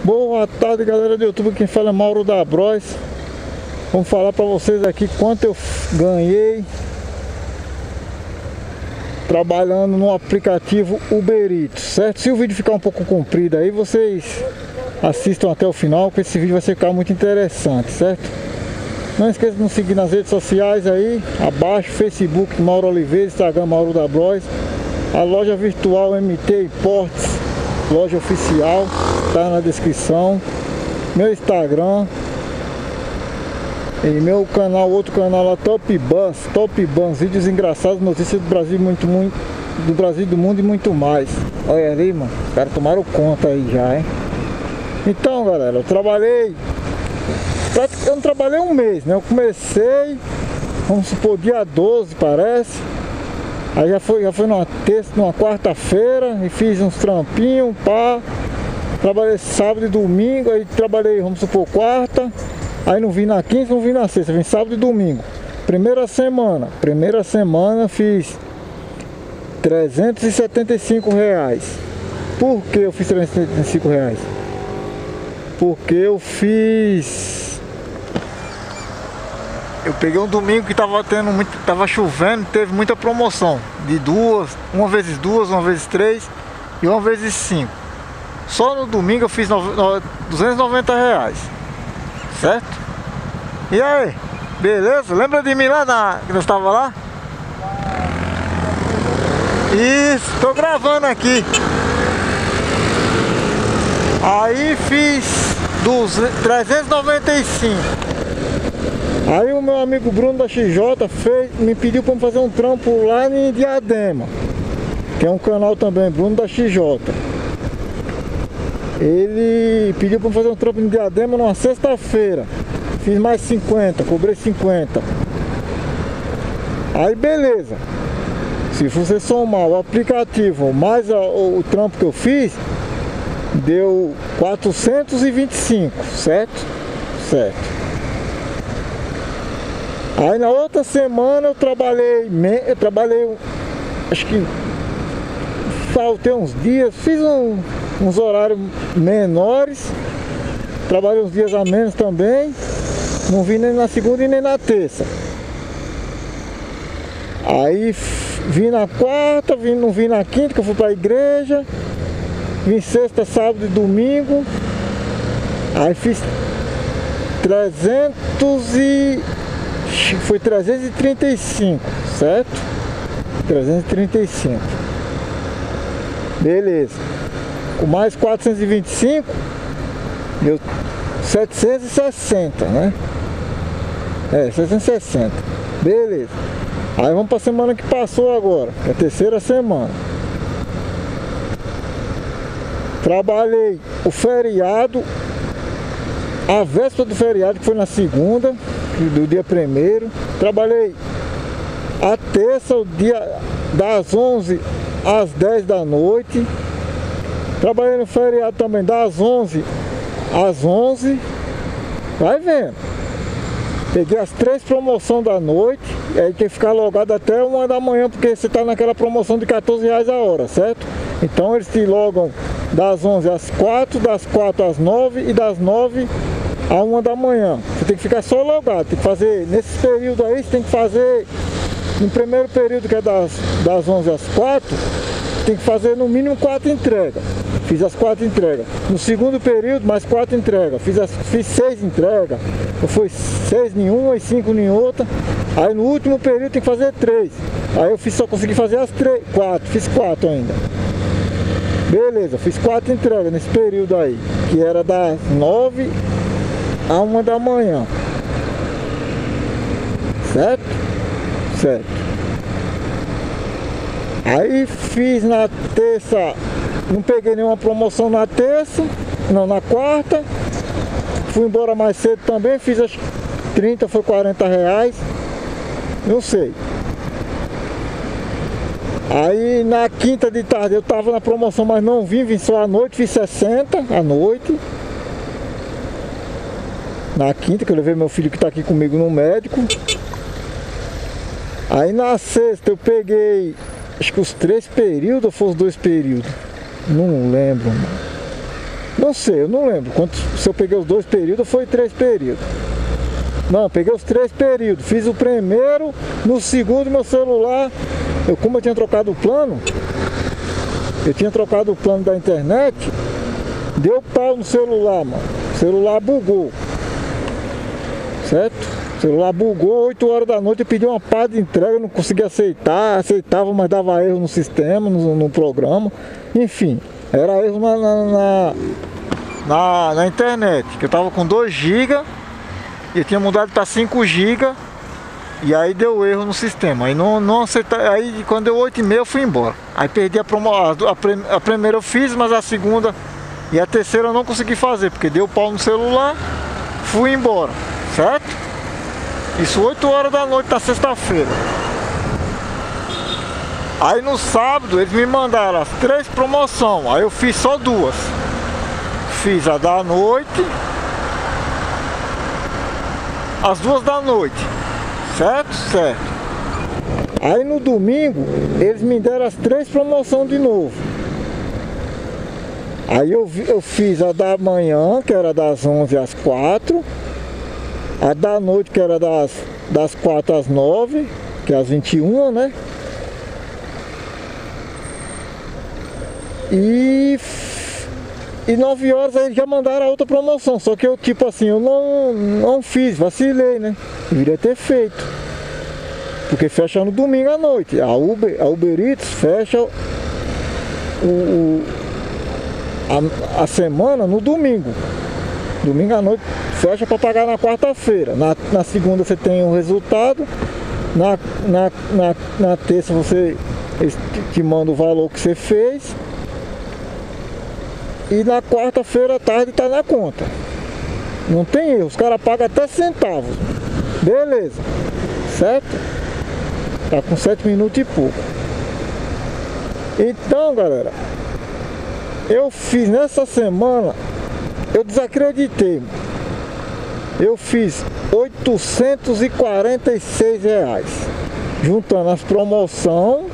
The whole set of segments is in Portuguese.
Boa tarde, galera do YouTube, quem fala é Mauro da Bros. Vamos falar para vocês aqui quanto eu ganhei trabalhando no aplicativo Uber Eats, certo? Se o vídeo ficar um pouco comprido aí, vocês assistam até o final, que esse vídeo vai ficar muito interessante, certo? Não esqueça de nos seguir nas redes sociais aí, abaixo, Facebook Mauro Oliveira, Instagram Mauro da Bros, a loja virtual MT Imports, loja oficial, tá na descrição, meu Instagram e meu canal, outro canal lá, Top Bans, vídeos engraçados, notícias do Brasil, do Brasil, do mundo e muito mais. Olha ali, mano, os caras tomaram conta aí já, hein? Então, galera, eu não trabalhei um mês, né? Eu comecei, vamos supor, dia 12, parece. Aí já foi numa terça, numa quarta-feira, e fiz uns trampinhos, pá. Trabalhei sábado e domingo, aí trabalhei, vamos supor, quarta. Aí não vim na quinta, não vim na sexta, vim sábado e domingo. Primeira semana fiz R$375. Por que eu fiz R$375? Porque eu peguei um domingo que tava chovendo, teve muita promoção de uma vezes duas, uma vezes três e uma vezes 5. Só no domingo eu fiz R$290, certo? E aí, beleza? Lembra de mim lá que nós estava lá? Isso, tô gravando aqui. Aí fiz 395. Aí o meu amigo Bruno da XJ me pediu para fazer um trampo lá em Diadema. Tem um canal também, Bruno da XJ. Ele pediu para fazer um trampo em Diadema numa sexta-feira. Fiz mais 50, cobrei 50. Aí beleza. Se você somar o aplicativo mais o trampo que eu fiz, deu 425, certo? Certo. Aí na outra semana eu trabalhei, acho que faltei uns dias, fiz uns horários menores, trabalhei uns dias a menos também, não vim nem na segunda e nem na terça. Aí vim na quarta, não vim na quinta, que eu fui pra igreja, vim sexta, sábado e domingo, aí fiz 335, certo? 335. Beleza. Com mais 425, deu 760, né? 760. Beleza. Aí vamos para a semana que passou agora, que é a terceira semana. Trabalhei o feriado, a véspera do feriado, que foi na segunda, do dia 1º. Trabalhei a terça, o dia das 11 às 10 da noite. Trabalhei no feriado também das 11 às 11. Vai vendo. Peguei as 3 promoções da noite. E aí tem que ficar logado até 1 da manhã, porque você está naquela promoção de R$14 a hora, certo? Então eles te logam das 11 às 4, das 4 às 9 e das 9 a 1 da manhã. Você tem que ficar só logado. Tem que fazer, nesse período aí, você tem que fazer, no primeiro período, que é das 11 às 4, tem que fazer no mínimo 4 entregas. Fiz as 4 entregas. No segundo período, mais 4 entregas. Fiz 6 entregas. Foi 6 em uma e 5 em outra. Aí no último período tem que fazer 3. Aí eu só consegui fazer as 4. Fiz 4 ainda. Beleza, fiz 4 entregas nesse período aí, que era das 9 a 1 da manhã. Certo? Certo. Aí fiz na terça, não peguei nenhuma promoção na terça, não, na quarta. Fui embora mais cedo também, fiz as 30, foi R$40, não sei. Aí na quinta de tarde eu tava na promoção, mas não vim só à noite, fiz 60 à noite. Na quinta, que eu levei meu filho que tá aqui comigo no médico. Aí na sexta eu peguei, acho que os 3 períodos ou foram os 2 períodos, não lembro, mano. Não sei, eu não lembro se eu peguei os 2 períodos ou foi 3 períodos. Não, peguei os 3 períodos. Fiz o primeiro, no segundo meu celular, como eu tinha trocado o plano, da internet, deu pau no celular, mano. O celular bugou. Certo? O celular bugou, 8 horas da noite, eu pedi uma pá de entrega, não conseguia aceitar, aceitava, mas dava erro no sistema, no programa. Enfim, era erro na internet, que eu tava com 2 GB e eu tinha mudado para 5 GB e aí deu erro no sistema. Aí não aceitei, aí quando deu 8h30 eu fui embora. Aí perdi a primeira eu fiz, mas a segunda e a terceira eu não consegui fazer, porque deu pau no celular, fui embora, certo? Isso 8 horas da noite da sexta-feira. Aí no sábado eles me mandaram as 3 promoções, aí eu fiz só 2. Fiz a da noite, as 2 da noite, certo? Certo. Aí no domingo eles me deram as 3 promoções de novo. Aí eu fiz a da manhã, que era das 11 às 4, a da noite, que era das 4 às 9, que é às 21, né? E 9 horas aí já mandaram a outra promoção. Só que eu, tipo assim, eu não fiz, vacilei, né? Eu deveria ter feito. Porque fecha no domingo à noite. A Uber Eats fecha a semana no domingo. Domingo à noite fecha para pagar na quarta-feira. Na segunda você tem o resultado. Na terça eles te mandam o valor que você fez. E na quarta-feira à tarde está na conta. Não tem erro, os caras pagam até centavos. Beleza, certo? Tá com 7 minutos e pouco. Então, galera, eu fiz nessa semana, eu desacreditei. Eu fiz R$846, juntando as promoções,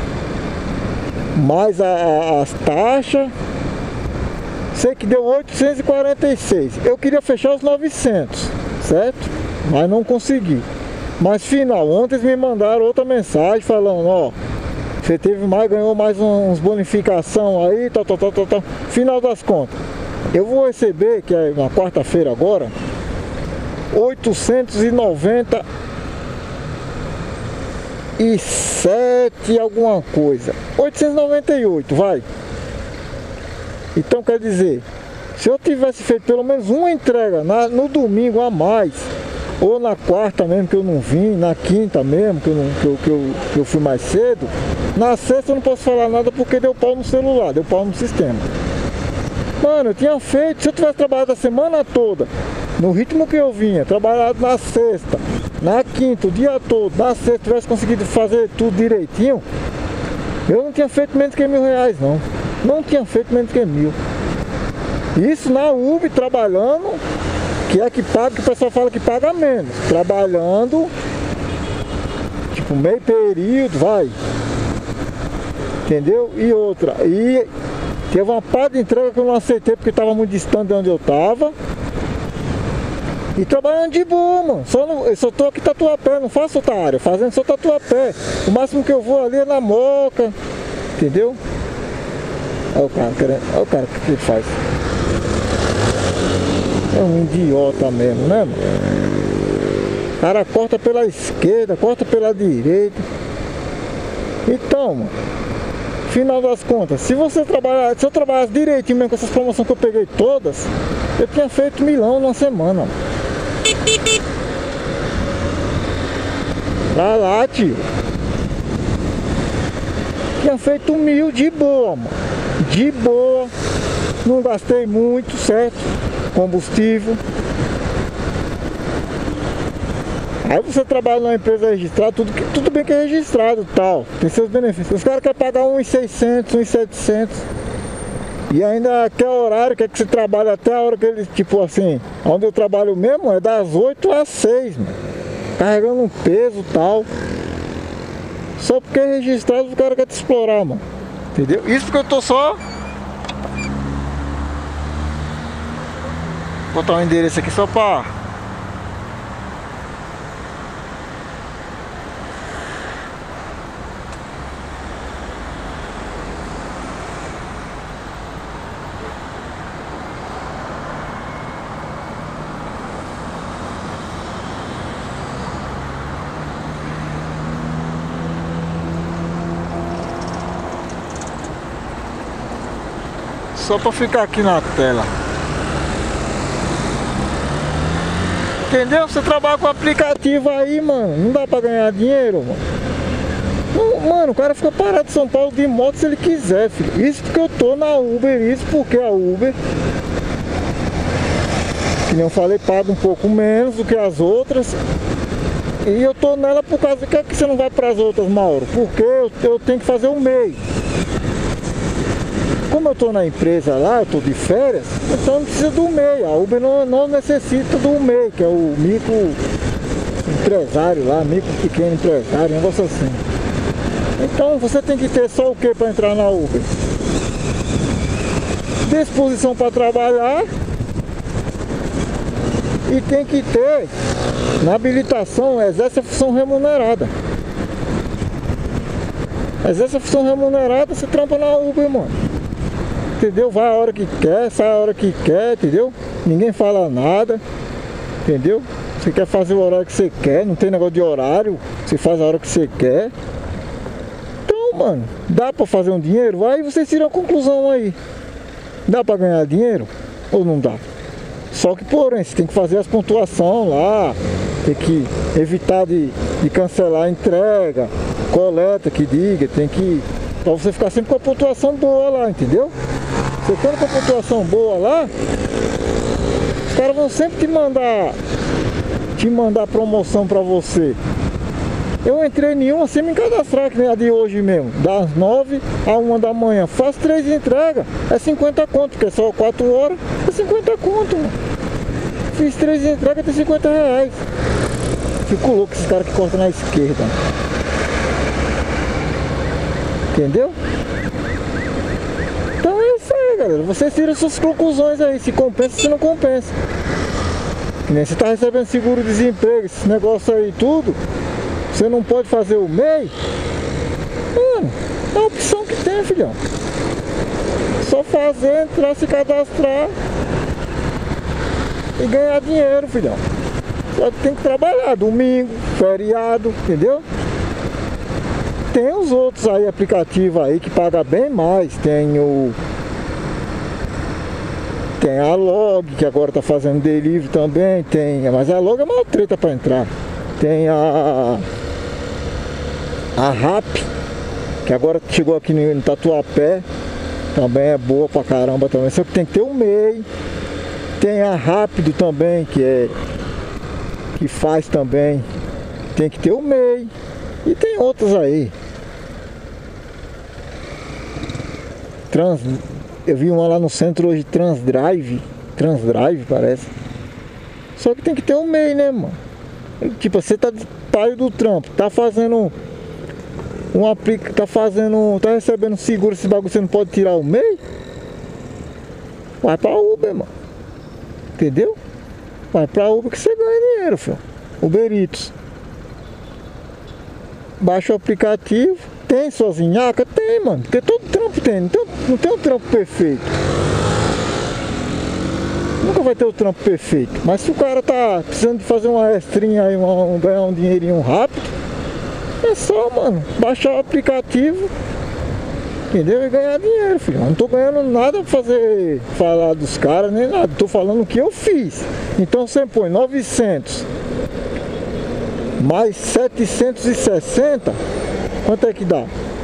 mais as taxas. Sei que deu 846. Eu queria fechar os 900, certo? Mas não consegui. Mas final, ontem eles me mandaram outra mensagem falando, ó, você teve mais, ganhou mais uns bonificação aí, tal. Final das contas, eu vou receber, que é na quarta-feira agora, 897 alguma coisa. 898, vai. Então quer dizer, se eu tivesse feito pelo menos uma entrega no domingo a mais, ou na quarta mesmo que eu não vim, na quinta mesmo que eu fui mais cedo, na sexta eu não posso falar nada porque deu pau no celular, deu pau no sistema. Mano, eu tinha feito, se eu tivesse trabalhado a semana toda, no ritmo que eu vinha, trabalhado na sexta, na quinta, o dia todo, na sexta, tivesse conseguido fazer tudo direitinho, eu não tinha feito menos que R$1.000 não. Não tinha feito menos que 1.000. Isso na Uber, trabalhando, que é que paga, que o pessoal fala que paga menos. Trabalhando, tipo, meio período, vai. Entendeu? E outra, e teve uma parte de entrega que eu não aceitei porque estava muito distante de onde eu estava. E trabalhando de boa, mano. Eu só tô aqui em Tatuapé, não faço outra área, fazendo só Tatuapé. O máximo que eu vou ali é na Moca, entendeu? Olha o cara querendo. Olha o cara, o que ele faz? É um idiota mesmo, né, mano? O cara corta pela esquerda, corta pela direita. Então, mano, final das contas, se eu trabalhasse direitinho mesmo com essas promoções que eu peguei todas, eu tinha feito milão numa semana, mano. Pra lá, tio. Tinha feito 1.000 de boa, mano. De boa, não gastei muito, certo? Combustível. Aí você trabalha numa empresa registrada, tudo bem que é registrado e tal, tem seus benefícios. Os caras querem pagar R$1.600, R$1.700 e ainda quer horário, quer que você trabalhe até a hora que eles, tipo assim, onde eu trabalho mesmo é das 8 às 6, mano, carregando um peso e tal. Só porque é registrado o cara quer te explorar, mano. Entendeu? Isso porque eu tô só Vou botar o endereço aqui só pra... Só pra ficar aqui na tela. Entendeu? Você trabalha com aplicativo aí, mano. Não dá pra ganhar dinheiro, mano. Não, mano, o cara fica parado em São Paulo de moto se ele quiser, filho. Isso porque eu tô na Uber, isso porque a Uber, que nem eu falei, paga um pouco menos do que as outras. E eu tô nela por causa que você não vai pras outras, Mauro? Porque eu tenho que fazer o MEI. Como eu estou na empresa lá, eu estou de férias, então não precisa do MEI. A Uber não necessita do MEI, que é o micro empresário lá, micro pequeno empresário, um negócio assim. Então você tem que ter só o que para entrar na Uber? Disposição para trabalhar e tem que ter na habilitação, exerce a função remunerada. Exerce a função remunerada, você trampa na Uber, mano. Entendeu? Vai a hora que quer, sai a hora que quer, entendeu? Ninguém fala nada, entendeu? Você quer fazer o horário que você quer, não tem negócio de horário, você faz a hora que você quer. Então, mano, dá pra fazer um dinheiro? Aí vocês tiram a conclusão aí. Dá pra ganhar dinheiro ou não dá? Só que, porém, você tem que fazer as pontuações lá, tem que evitar de cancelar a entrega, coleta que diga, tem que... Pra você ficar sempre com a pontuação boa lá, entendeu? Você ficando com a pontuação boa lá, os caras vão sempre te mandar promoção pra você. Eu entrei em uma sem me cadastrar, que nem a de hoje mesmo, das 9 a 1 da manhã. Faço 3 entregas, é 50 conto, porque é só 4 horas, é 50 conto, mano. Fiz 3 entregas, tem 50 reais. Fico louco esses caras que cortam na esquerda. Entendeu? Então é isso aí, galera. Vocês tiram suas conclusões aí, se compensa ou se não compensa. Que nem você tá recebendo seguro-desemprego, esse negócio aí tudo, você não pode fazer o MEI. Mano, é a opção que tem, filhão. Só fazer, entrar, se cadastrar e ganhar dinheiro, filhão. Só que tem que trabalhar, domingo, feriado, entendeu? Tem os outros aí, aplicativos aí que paga bem mais. Tem a Log, que agora tá fazendo delivery também. Mas a Log é uma treta pra entrar. Tem a RAP, que agora chegou aqui no Tatuapé. Também é boa pra caramba também. Só que tem que ter o MEI. Tem a Rápido também, que faz também. Tem que ter o MEI. E tem outros aí. Eu vi uma lá no centro hoje, Transdrive parece. Só que tem que ter um MEI, né, mano? Tipo, você tá do trampo, tá fazendo tá recebendo seguro, esse bagulho, você não pode tirar o MEI? Vai pra Uber, mano. Entendeu? Vai pra Uber que você ganha dinheiro, filho. Uber Eats. Baixa o aplicativo, tem suas nhaca? Tem, mano. Porque todo trampo tem. Não tem um trampo perfeito. Nunca vai ter o trampo perfeito. Mas se o cara tá precisando de fazer uma extrinha aí, ganhar um dinheirinho rápido, é só, mano, baixar o aplicativo, entendeu? E ganhar dinheiro, filho. Eu não tô ganhando nada pra falar dos caras, nem nada. Tô falando o que eu fiz. Então você põe 900 mais 760, quanto é que dá?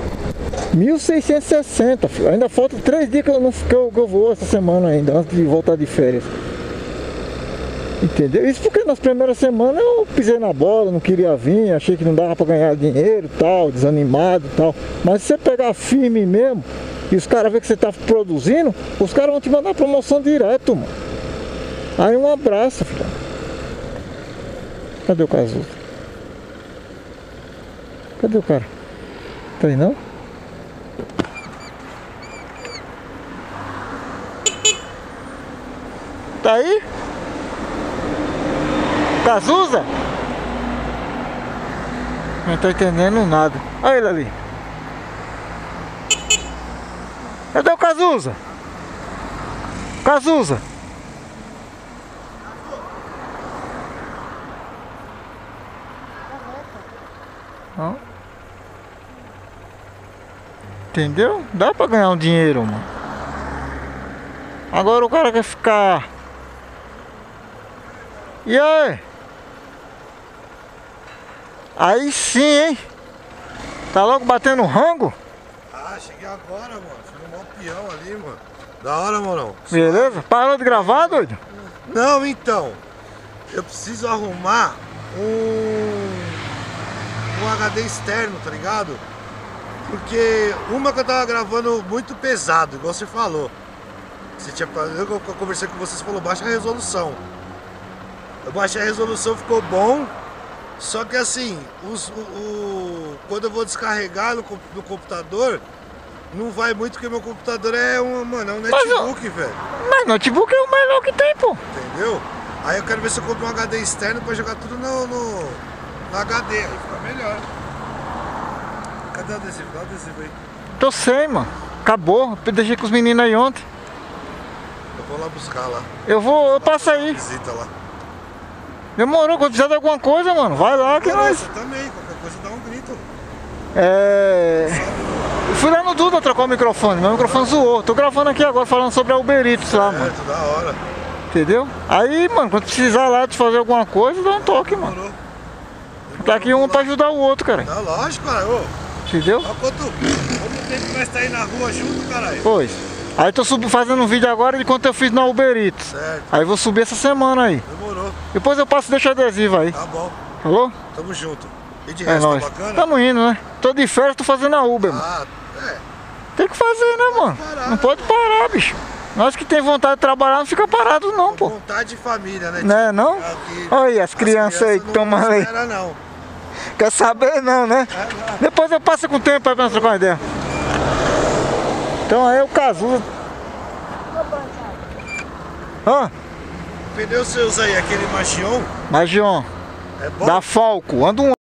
1.660, filho. Ainda falta 3 dias que eu vou essa semana ainda, antes de voltar de férias. Entendeu? Isso porque nas primeiras semanas eu pisei na bola, não queria vir, achei que não dava pra ganhar dinheiro, tal, desanimado e tal. Mas se você pegar firme mesmo, e os caras verem que você tá produzindo, os caras vão te mandar promoção direto, mano. Aí um abraço, filho. Cadê o Casulo? Cadê o cara? Tá aí não? Tá aí? Cazuza? Não tô entendendo nada. Olha ele ali. Cadê o Cazuza? Cazuza. Não. Entendeu? Dá pra ganhar um dinheiro, mano. Agora o cara quer ficar... E aí? Aí sim, hein? Tá logo batendo rango? Ah, cheguei agora, mano. Cheguei no maior peão ali, mano. Da hora, mano. Beleza? Parou de gravar, doido? Não, então. Eu preciso arrumar um HD externo, tá ligado? Porque uma que eu tava gravando muito pesado, igual você falou. Eu conversei com você falou baixa a resolução. Eu baixei a resolução, ficou bom. Só que assim, quando eu vou descarregar no computador, não vai muito porque meu computador é um notebook, velho. Mas notebook é o melhor que tem, pô. Entendeu? Aí eu quero ver se eu compro um HD externo pra jogar tudo no HD, aí fica melhor. Cadê o adesivo? Dá o adesivo aí. Tô sem, mano. Acabou. Eu deixei com os meninos aí ontem. Eu vou lá buscar lá. Eu passo aí. Visita lá. Demorou, quando precisar de alguma coisa, mano, vai lá que nós... Você também, qualquer coisa dá um grito. Eu fui lá no Duda trocar o microfone, meu microfone zoou. Tô gravando aqui agora falando sobre a Uber Eats lá, mano. Da hora. Entendeu? Aí, mano, quando precisar lá de fazer alguma coisa, dá um toque, mano. Tá aqui um pra ajudar o outro, cara. Não, lógico, cara. Ô. Entendeu? Olha quanto tempo que nós tá aí na rua junto, caralho. Pois. Aí tô fazendo um vídeo agora de quanto eu fiz na Uber Eats. Certo. Aí vou subir essa semana aí. Demorou. Depois eu passo e deixo adesivo aí. Tá bom. Falou? Tamo junto. E de É resto, nóis. tá bacana? Tamo indo, né? Tô de férias, tô fazendo a Uber, mano. Ah, é. Tem que fazer, né, mano? parar, Não pode parar, bicho. Nós que tem vontade de trabalhar não fica parado não, pô. Vontade de família, né? Né, não? Aqui, Olha aí, as crianças aí que tomam não aí. espera, não. Quer saber não, né? Depois eu passo com o tempo aí pra nós trocar uma ideia. Então aí o Cazuza. Hã? O pneu você usa aí, aquele Machion? Magion, É bom? da Falco. Anda um